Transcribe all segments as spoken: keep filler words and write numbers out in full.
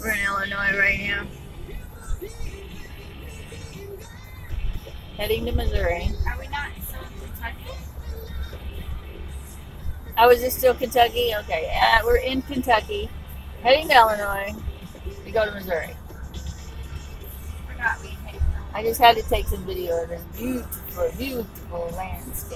We're in Illinois right now. Heading to Missouri. Are we not still in Kentucky? Oh, is this still Kentucky? Okay, uh, we're in Kentucky. Heading to Illinois. We go to Missouri. Forgot we had. I just had to take some video of this beautiful, beautiful landscape.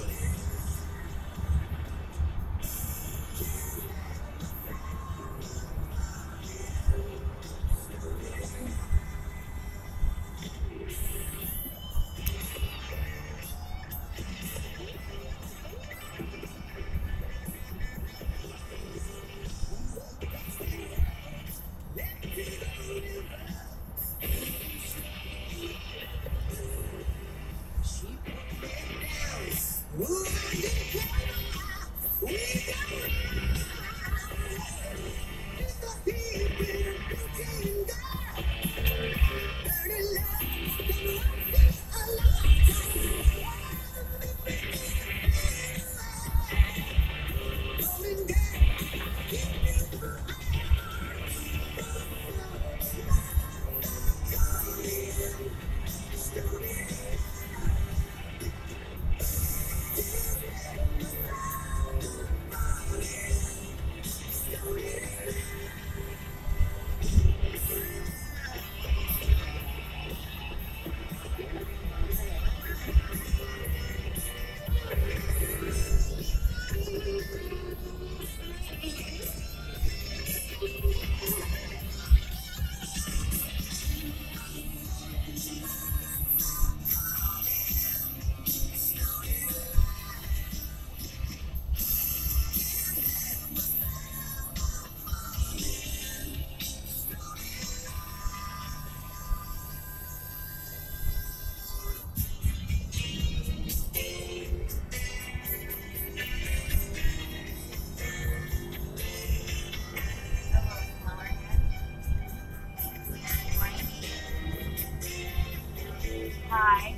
Hi.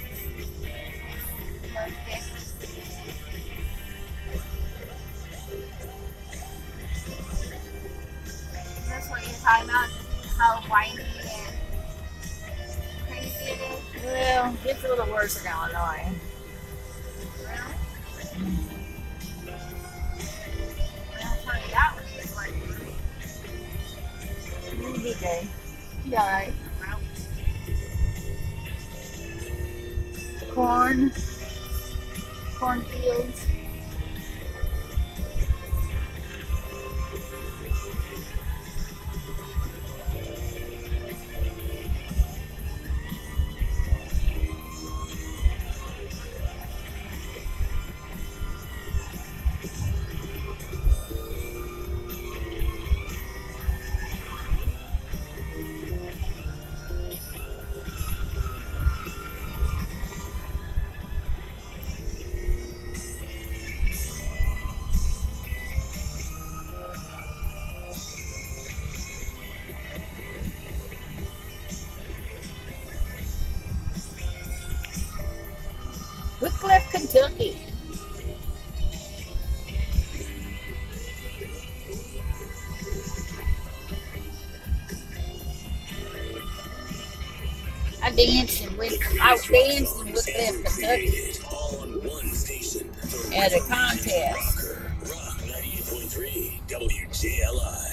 Perfect. Is this what you're talking about? How windy and crazy it is? Well, it gets a little worse in Illinois. Really? I'll tell you that one is like It'll be okay. Be alright. Corn. Cornfields. Wycliffe, Kentucky. I danced in Wycliffe, I danced in Wycliffe, Kentucky at a contest. Rock ninety-eight point three W J L I.